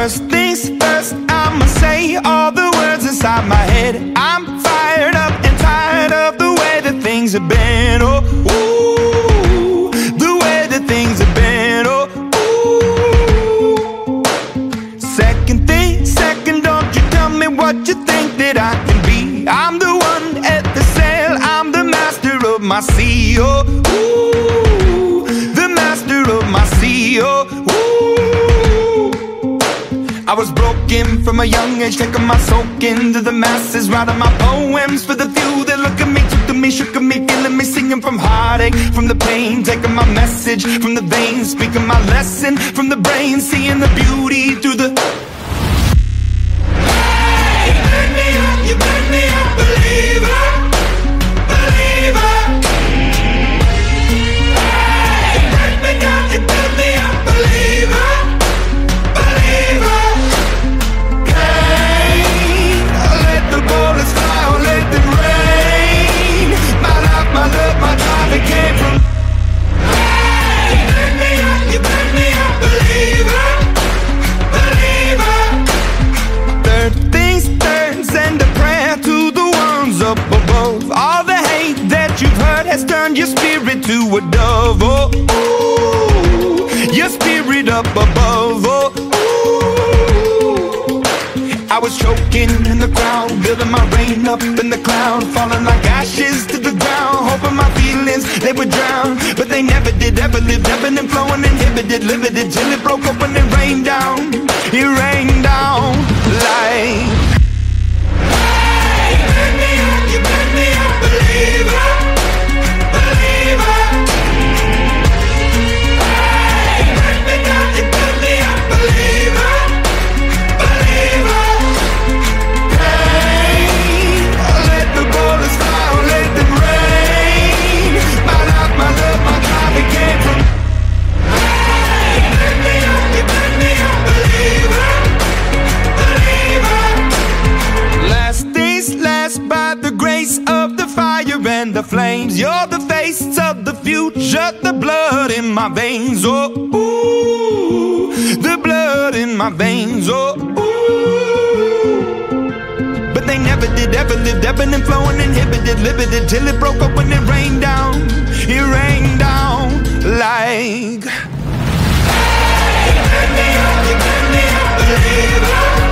First things first, I'ma say all the words inside my head. I'm fired up and tired of the way that things have been. Oh, ooh, the way that things have been. Oh, ooh. Second thing, second, don't you tell me what you think that I can be. I'm the one at the sail, I'm the master of my sea. Oh, ooh, the master of my sea. Oh, ooh. I was broken from a young age, taking my soak into the masses, writing my poems for the few that look at me, took to me, shook at me, feeling me, singing from heartache, from the pain, taking my message from the veins, speaking my lesson from the brain, seeing the beauty through the... Hey, you burn me up, you burn me up, believer, believer. Hey, you burn me down, you burn me up, believer, believer. Bullets fly, oh, let them rain. My life, my love, my drive, it came from. Hey, you burn me up, you burn me up, believer, believer. Third things third, send a prayer to the ones up above. All the hate that you've heard has turned your spirit to a dove. Oh, ooh, your spirit up above. Oh, I was choking in the crowd, building my rain up in the cloud, falling like ashes to the ground, hoping my feelings, they would drown. But they never did, ever lived, ebbing and flowing, inhibited, limited, till it broke open and rained down. It rained down like... Hey, you burn me up, you burn me up, believer, believer. Hey, you burn me down, you burn me up, believer, believer. Bullets fly, oh, let them rain. My life, my love, my drive, it came from. Hey, you burn me up, you burn me up, believer, believer. Last things last, by the grace of the fire and the flames. You're the face of the future, the blood in my veins. Oh, ooh, the blood in my veins. Oh, ooh. They never did, ever lived, ebbing and flowing, inhibited, limited, till it broke up when it rained down. It rained down like... Hey, you burn me up, believer.